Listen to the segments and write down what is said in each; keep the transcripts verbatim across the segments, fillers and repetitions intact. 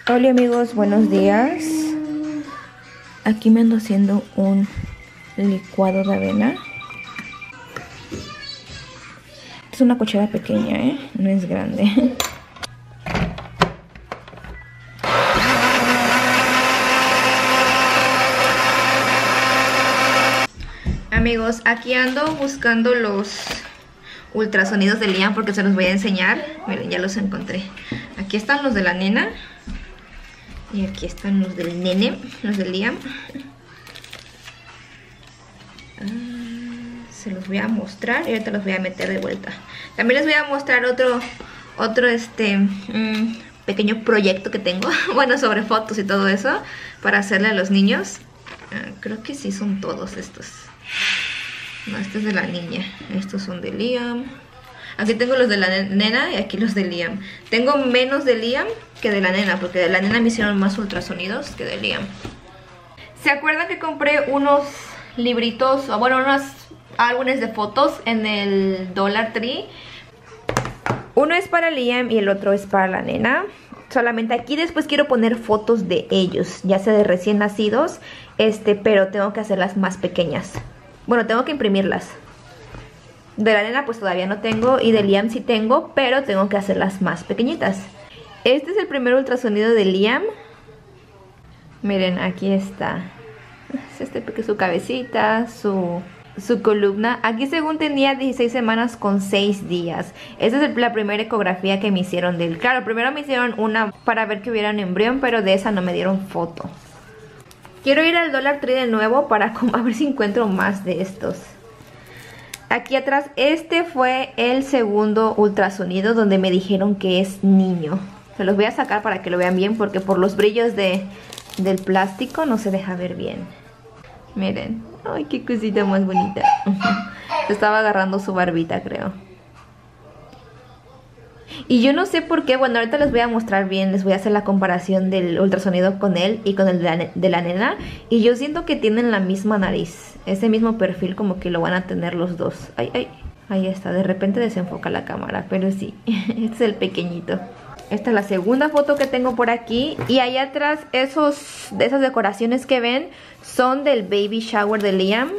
Hola amigos, buenos días. Aquí me ando haciendo un licuado de avena. Es una cuchara pequeña, ¿eh? No es grande. Amigos, aquí ando buscando los ultrasonidos de Liam porque se los voy a enseñar. Miren, ya los encontré. Aquí están los de la nena. Y aquí están los del nene, los de Liam. Ah, se los voy a mostrar y ahorita los voy a meter de vuelta. También les voy a mostrar otro, otro este, mmm, pequeño proyecto que tengo. Bueno, sobre fotos y todo eso, para hacerle a los niños. Ah, creo que sí son todos estos. No, este es de la niña. Estos son de Liam. Aquí tengo los de la nena y aquí los de Liam. Tengo menos de Liam que de la nena, porque de la nena me hicieron más ultrasonidos que de Liam. ¿Se acuerdan que compré unos libritos, o bueno, unos álbumes de fotos en el Dollar Tree? Uno es para Liam y el otro es para la nena. Solamente aquí después quiero poner fotos de ellos, ya sea de recién nacidos, este, pero tengo que hacerlas más pequeñas. Bueno, tengo que imprimirlas. De la nena pues todavía no tengo y de Liam sí tengo, pero tengo que hacerlas más pequeñitas. Este es el primer ultrasonido de Liam. Miren, aquí está. Es este, su cabecita, su, su columna. Aquí según tenía dieciséis semanas con seis días. Esta es la primera ecografía que me hicieron de él. Claro, primero me hicieron una para ver que hubiera un embrión, pero de esa no me dieron foto. Quiero ir al Dollar Tree de nuevo para a ver si encuentro más de estos. Aquí atrás, este fue el segundo ultrasonido donde me dijeron que es niño. Se los voy a sacar para que lo vean bien porque por los brillos de, del plástico no se deja ver bien. Miren, ay, qué cosita más bonita. Se estaba agarrando su barbita, creo. Y yo no sé por qué, bueno, ahorita les voy a mostrar bien, les voy a hacer la comparación del ultrasonido con él y con el de la, de la nena. Y yo siento que tienen la misma nariz, ese mismo perfil, como que lo van a tener los dos. Ay, ay, ahí está, de repente desenfoca la cámara, pero sí, este es el pequeñito. Esta es la segunda foto que tengo por aquí. Y allá atrás, esos, esas decoraciones que ven son del baby shower de Liam.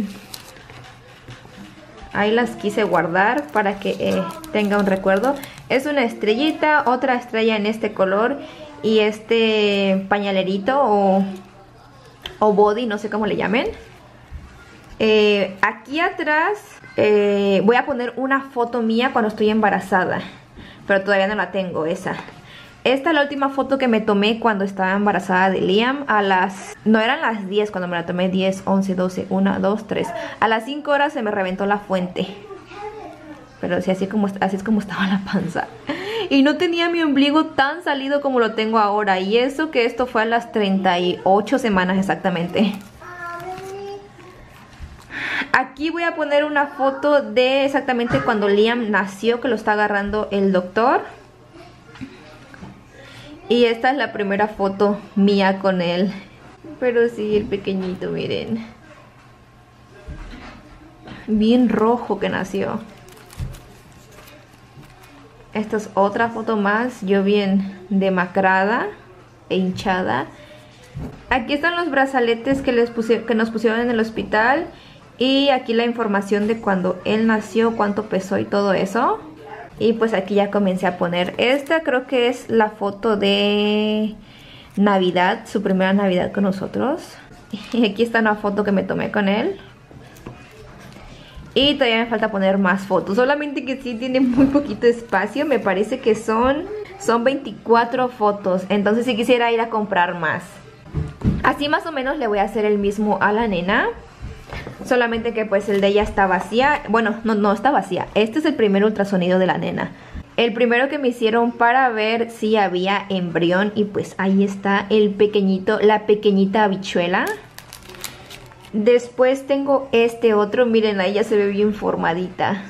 Ahí las quise guardar para que eh, tenga un recuerdo. Es una estrellita, otra estrella en este color y este pañalerito o, o body, no sé cómo le llamen. Eh, aquí atrás eh, voy a poner una foto mía cuando estoy embarazada, pero todavía no la tengo esa. Esta es la última foto que me tomé cuando estaba embarazada de Liam. A las... No eran las diez cuando me la tomé. diez, once, doce, una, dos, tres. A las cinco horas se me reventó la fuente. Pero sí, así, como, así es como estaba la panza. Y no tenía mi ombligo tan salido como lo tengo ahora. Y eso que esto fue a las treinta y ocho semanas exactamente. Aquí voy a poner una foto de exactamente cuando Liam nació, que lo está agarrando el doctor. Y esta es la primera foto mía con él. Pero sí, el pequeñito, miren. Bien rojo que nació. Esta es otra foto más. Yo bien demacrada e hinchada. Aquí están los brazaletes que, les pusieron, que nos pusieron en el hospital. Y aquí la información de cuando él nació, cuánto pesó y todo eso. Y pues aquí ya comencé a poner. Esta creo que es la foto de Navidad, su primera Navidad con nosotros. Y aquí está una foto que me tomé con él. Y todavía me falta poner más fotos. Solamente que sí tiene muy poquito espacio. Me parece que son, son veinticuatro fotos. Entonces sí quisiera ir a comprar más. Así más o menos le voy a hacer el mismo a la nena. Solamente que pues el de ella está vacía. Bueno, no, no está vacía. Este es el primer ultrasonido de la nena. El primero que me hicieron para ver si había embrión. Y pues ahí está el pequeñito, la pequeñita habichuela. Después tengo este otro. Miren, ahí ya se ve bien formadita.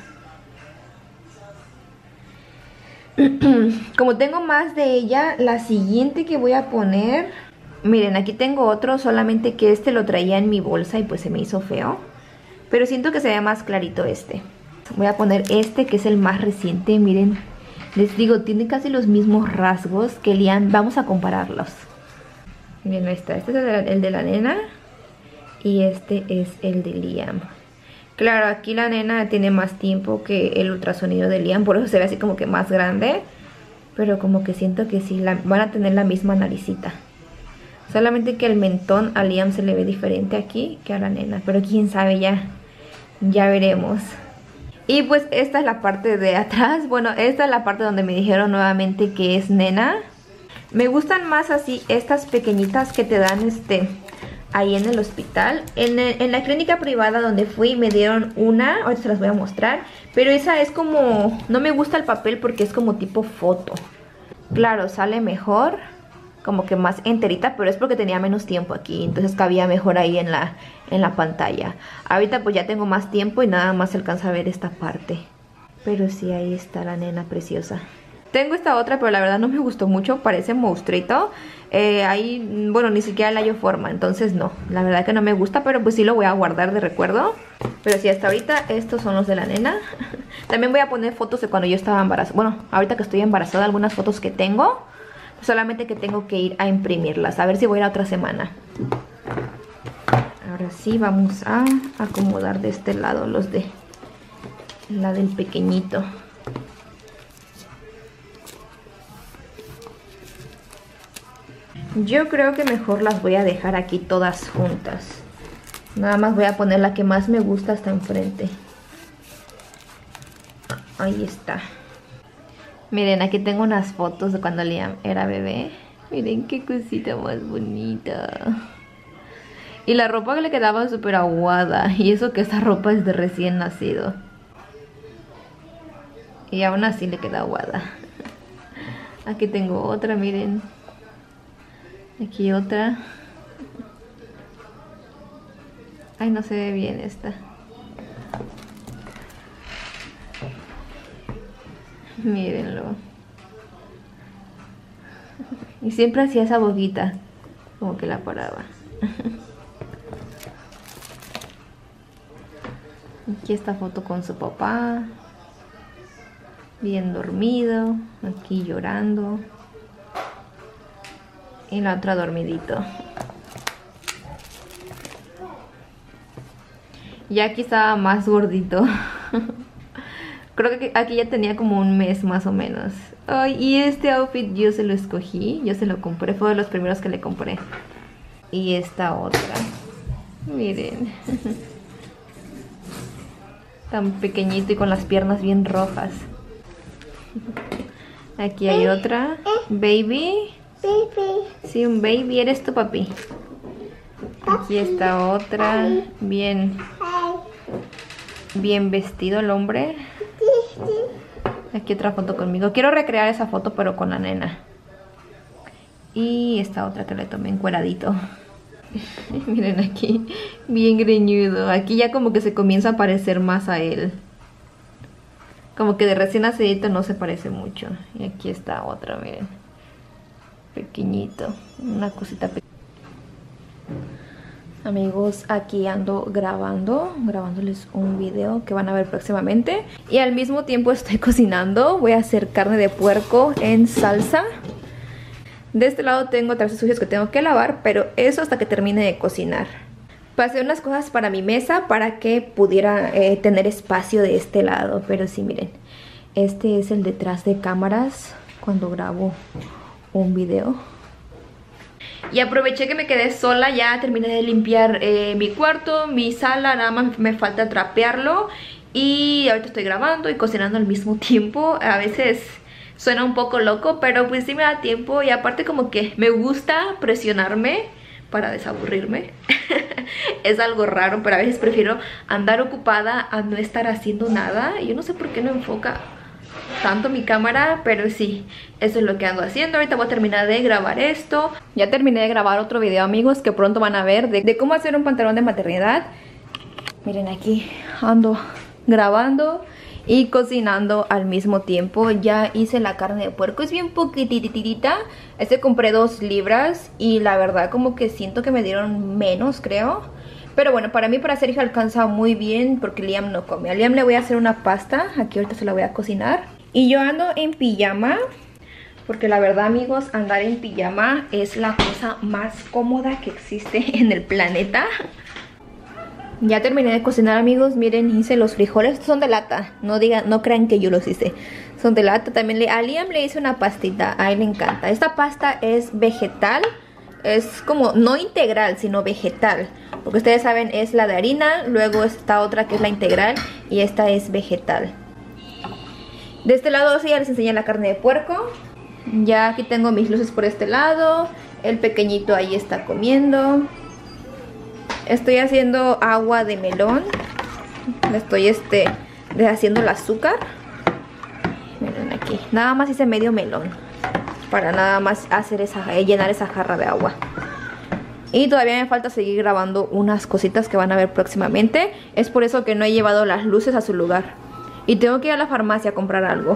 Como tengo más de ella, la siguiente que voy a poner... Miren, aquí tengo otro, solamente que este lo traía en mi bolsa y pues se me hizo feo. Pero siento que se ve más clarito este. Voy a poner este que es el más reciente, miren. Les digo, tiene casi los mismos rasgos que Liam. Vamos a compararlos. Miren, ahí está. Este es el de, el de la nena. Y este es el de Liam. Claro, aquí la nena tiene más tiempo que el ultrasonido de Liam. Por eso se ve así como que más grande. Pero como que siento que sí, la, van a tener la misma naricita. Solamente que el mentón a Liam se le ve diferente aquí que a la nena. Pero quién sabe, ya, ya veremos. Y pues esta es la parte de atrás. Bueno, esta es la parte donde me dijeron nuevamente que es nena. Me gustan más así estas pequeñitas que te dan este ahí en el hospital. En, el, en la clínica privada donde fui me dieron una. Ahorita se las voy a mostrar. Pero esa es como... No me gusta el papel porque es como tipo foto. Claro, sale mejor, como que más enterita, pero es porque tenía menos tiempo aquí, entonces cabía mejor ahí en la, en la pantalla. Ahorita pues ya tengo más tiempo y nada más se alcanza a ver esta parte. Pero sí, ahí está la nena preciosa. Tengo esta otra, pero la verdad no me gustó mucho, parece monstruito. Eh, ahí, bueno, ni siquiera le hallo forma, entonces no, la verdad que no me gusta, pero pues sí lo voy a guardar de recuerdo. Pero sí, hasta ahorita estos son los de la nena. También voy a poner fotos de cuando yo estaba embarazada. Bueno, ahorita que estoy embarazada, algunas fotos que tengo. Solamente que tengo que ir a imprimirlas. A ver si voy la otra semana. Ahora sí, vamos a acomodar de este lado los de la del pequeñito. Yo creo que mejor las voy a dejar aquí todas juntas. Nada más voy a poner la que más me gusta hasta enfrente. Ahí está. Miren, aquí tengo unas fotos de cuando Liam era bebé. Miren qué cosita más bonita. Y la ropa que le quedaba súper aguada. Y eso que esta ropa es de recién nacido. Y aún así le queda aguada. Aquí tengo otra, miren. Aquí otra. Ay, no se ve bien esta. Mírenlo. Y siempre hacía esa boquita, como que la paraba. Aquí esta foto con su papá, bien dormido. Aquí llorando. Y la otra dormidito. Y aquí estaba más gordito. Creo que aquí ya tenía como un mes más o menos. Ay, y este outfit yo se lo escogí. Yo se lo compré, fue de los primeros que le compré. Y esta otra. Miren. Tan pequeñito y con las piernas bien rojas. Aquí hay otra. Baby. Baby. Sí, un baby. ¿Eres tu papi? Aquí está otra. Bien. Bien vestido el hombre. Aquí otra foto conmigo. Quiero recrear esa foto pero con la nena. Y esta otra que le tomé encueradito. Miren aquí. Bien greñudo. Aquí ya como que se comienza a parecer más a él. Como que de recién nacidito no se parece mucho. Y aquí está otra, miren. Pequeñito. Una cosita pequeña. Amigos, aquí ando grabando, grabándoles un video que van a ver próximamente. Y al mismo tiempo estoy cocinando. Voy a hacer carne de puerco en salsa. De este lado tengo trastes sucios que tengo que lavar, pero eso hasta que termine de cocinar. Pasé unas cosas para mi mesa para que pudiera eh, tener espacio de este lado. Pero sí, miren, este es el detrás de cámaras cuando grabo un video. Y aproveché que me quedé sola, ya terminé de limpiar eh, mi cuarto, mi sala, nada más me falta trapearlo. Y ahorita estoy grabando y cocinando al mismo tiempo. A veces suena un poco loco, pero pues sí me da tiempo. Y aparte como que me gusta presionarme para desaburrirme. Es algo raro, pero a veces prefiero andar ocupada a no estar haciendo nada. Yo no sé por qué no enfoca tanto mi cámara, pero sí, eso es lo que ando haciendo. Ahorita voy a terminar de grabar esto. Ya terminé de grabar otro video, amigos, que pronto van a ver de, de cómo hacer un pantalón de maternidad. Miren, aquí ando grabando y cocinando al mismo tiempo. Ya hice la carne de puerco, es bien poquititita. Este compré dos libras y la verdad como que siento que me dieron menos, creo. Pero bueno, para mí, para Sergio alcanza muy bien porque Liam no come. A Liam le voy a hacer una pasta, aquí ahorita se la voy a cocinar. Y yo ando en pijama, porque la verdad, amigos, andar en pijama es la cosa más cómoda que existe en el planeta. Ya terminé de cocinar, amigos. Miren, hice los frijoles. Estos son de lata. No digan, no crean que yo los hice. Son de lata. También le, a Liam le hice una pastita. A él le encanta. Esta pasta es vegetal. Es como, no integral, sino vegetal. Porque ustedes saben, es la de harina. Luego esta otra que es la integral. Y esta es vegetal. De este lado sí ya les enseñé la carne de puerco. Ya aquí tengo mis luces por este lado. El pequeñito ahí está comiendo. Estoy haciendo agua de melón. Estoy este haciendo el azúcar. Miren aquí. Nada más hice medio melón. Para nada más hacer esa, llenar esa jarra de agua. Y todavía me falta seguir grabando unas cositas que van a ver próximamente. Es por eso que no he llevado las luces a su lugar. Y tengo que ir a la farmacia a comprar algo.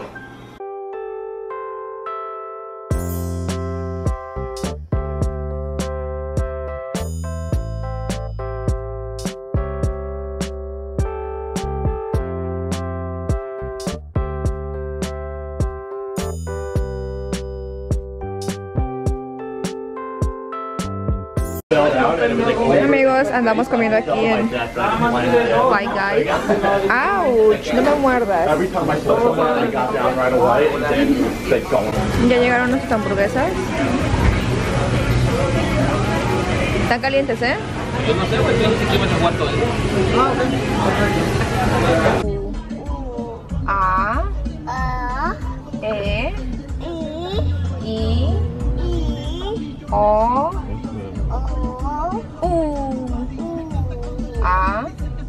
Amigos, andamos comiendo aquí en Five Guys. ¡Auch! No me muerdas. Ya llegaron nuestras hamburguesas. Están calientes, ¿eh? Yo no sé, güey, yo no sé qué me aguanto. A E I O U A.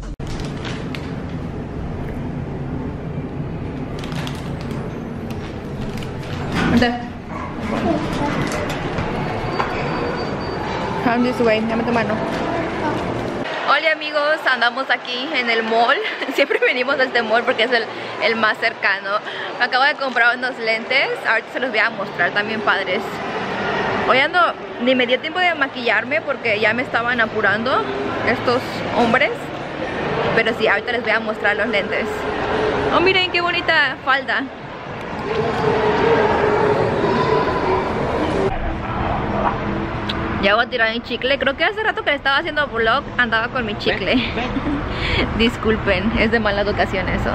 ¿Dónde? Come this way, dame tu mano. Hola amigos, andamos aquí en el mall. Siempre venimos a este mall porque es el, el más cercano. Me acabo de comprar unos lentes. Ahorita se los voy a mostrar, también padres. Hoy ando, ni me dio tiempo de maquillarme porque ya me estaban apurando estos hombres. Pero sí, ahorita les voy a mostrar los lentes. Oh, miren qué bonita falda. Ya voy a tirar mi chicle. Creo que hace rato que le estaba haciendo vlog andaba con mi chicle. Disculpen, es de mala educación eso.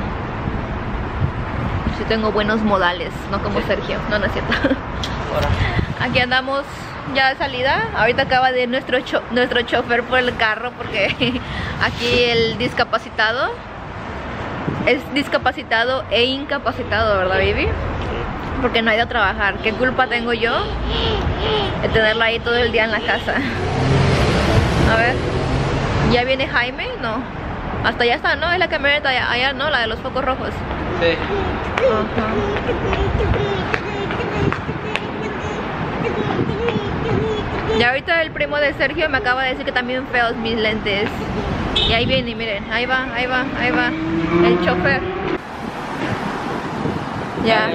Sí tengo buenos modales, no como Sergio. No, no es cierto. Aquí andamos ya de salida. Ahorita acaba de ir nuestro, cho nuestro chofer por el carro porque aquí el discapacitado es discapacitado e incapacitado, ¿verdad, baby? Porque no ha ido a trabajar. ¿Qué culpa tengo yo de tenerlo ahí todo el día en la casa? A ver, ¿ya viene Jaime? No. Hasta allá está, ¿no? Es la camioneta allá, allá, ¿no? La de los focos rojos. Sí. Ajá. Y ahorita el primo de Sergio me acaba de decir que también feos mis lentes. Y ahí viene, miren, ahí va, ahí va, ahí va el chofer. Ya.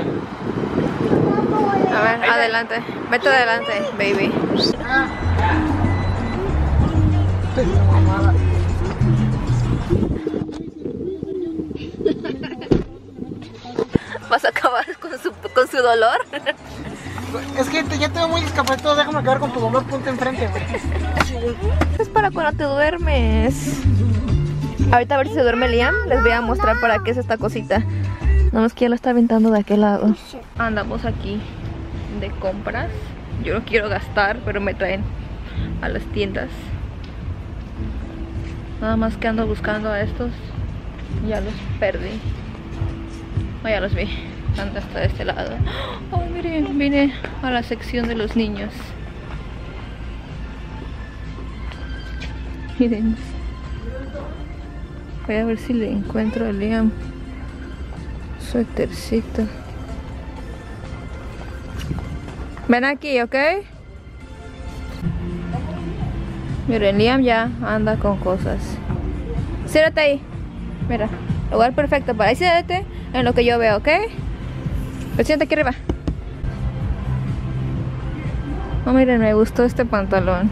A ver, adelante. Vete adelante, baby. ¿Vas a acabar con su, con su dolor? Es que ya te veo muy discapacitado, déjame acabar con tu dolor, ponte enfrente, güey. Es para cuando te duermes. Ahorita a ver si se duerme Liam, les voy a mostrar para qué es esta cosita. Nada más que ya lo está aventando de aquel lado. Andamos aquí de compras. Yo no quiero gastar, pero me traen a las tiendas. Nada más que ando buscando a estos. Ya los perdí. Oh, ya los vi. Están hasta de este lado. Oh, miren, vine a la sección de los niños. Miren. Voy a ver si le encuentro a Liam suétercito. Ven aquí, ¿ok? Miren, Liam ya anda con cosas. Siéntate ahí. Mira, lugar perfecto para ahí. Siéntate en lo que yo veo, ¿ok? Pues siéntate aquí arriba. Oh, miren, me gustó este pantalón.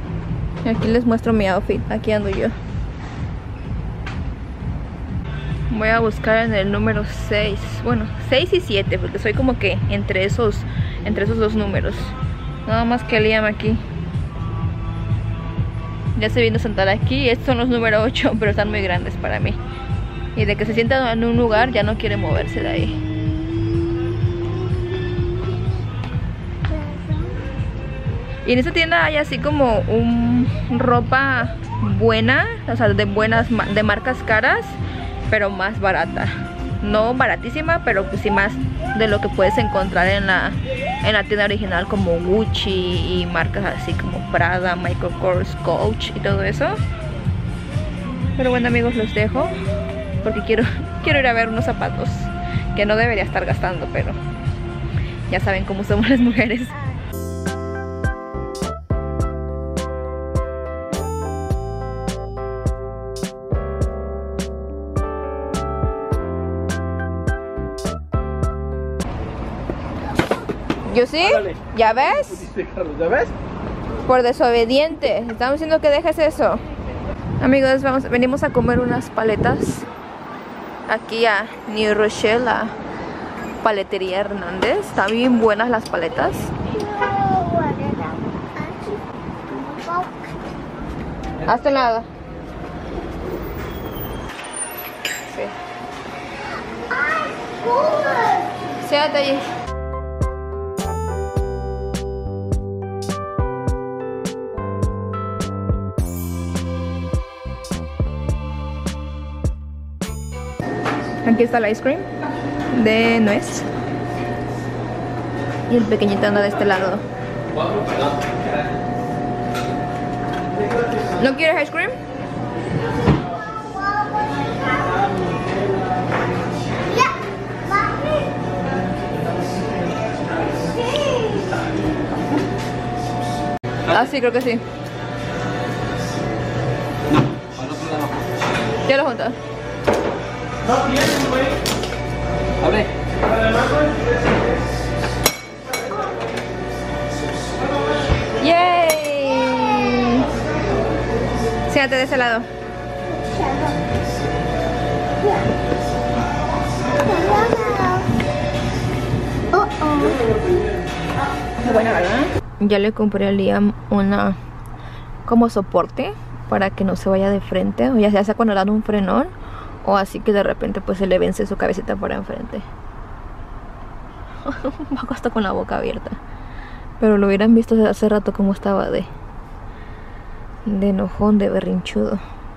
Y aquí les muestro mi outfit. Aquí ando yo. Voy a buscar en el número seis. Bueno, seis y siete, porque soy como que entre esos entre esos dos números. Nada más que Liam aquí ya se vino a sentar aquí. Estos son los número ocho, pero están muy grandes para mí. Y de que se sienta en un lugar ya no quiere moverse de ahí. Y en esta tienda hay así como un ropa buena, o sea, de buenas, de marcas caras, pero más barata. No baratísima, pero pues sí más de lo que puedes encontrar en la, en la tienda original, como Gucci y marcas así como Prada, Michael Kors, Coach y todo eso. Pero bueno, amigos, los dejo porque quiero, quiero ir a ver unos zapatos que no debería estar gastando, pero ya saben cómo somos las mujeres. Yo sí, Ándale. ¿ya ves? ¿Ya ves? Por desobediente. Estamos diciendo que dejes eso. Amigos, vamos, venimos a comer unas paletas aquí a New Rochelle, a Paletería Hernández. Están bien buenas las paletas. Hasta nada. Sí. Siéntate allí. Aquí está el ice cream de nuez. Y el pequeñito anda de este lado. ¿No quieres ice cream? Ah, sí, creo que sí. Ya lo juntas. No tienes, güey. Abre. ¡Yay! Siéntate de ese lado. Buena, ¿verdad? Ya le compré a Liam una como soporte para que no se vaya de frente, o ya sea cuando le dan un frenón o así que de repente pues se le vence su cabecita por enfrente. Va hasta con la boca abierta. Pero lo hubieran visto hace rato como estaba de de enojón, de berrinchudo.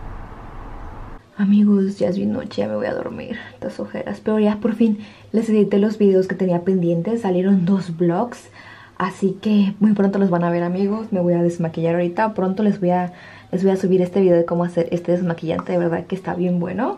Amigos, ya es bien noche, ya me voy a dormir. Estas ojeras, pero ya por fin les edité los videos que tenía pendientes. Salieron dos vlogs, así que muy pronto los van a ver, amigos. Me voy a desmaquillar ahorita. Pronto les voy a, les voy a subir este video de cómo hacer este desmaquillante. De verdad que está bien bueno.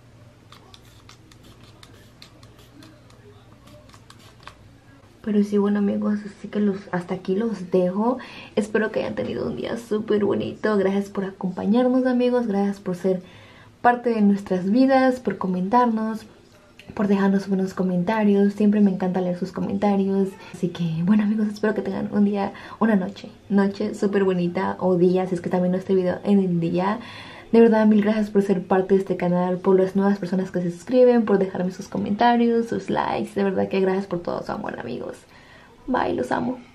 Pero sí, bueno, amigos, así que los, hasta aquí los dejo. Espero que hayan tenido un día súper bonito. Gracias por acompañarnos, amigos. Gracias por ser parte de nuestras vidas, por comentarnos, por dejarnos buenos comentarios. Siempre me encanta leer sus comentarios. Así que, bueno, amigos, espero que tengan un día, una noche, noche súper bonita, o día, si es que también no este video en el día. De verdad, mil gracias por ser parte de este canal, por las nuevas personas que se suscriben, por dejarme sus comentarios, sus likes. De verdad que gracias por todo su amor, amigos. Bye, los amo.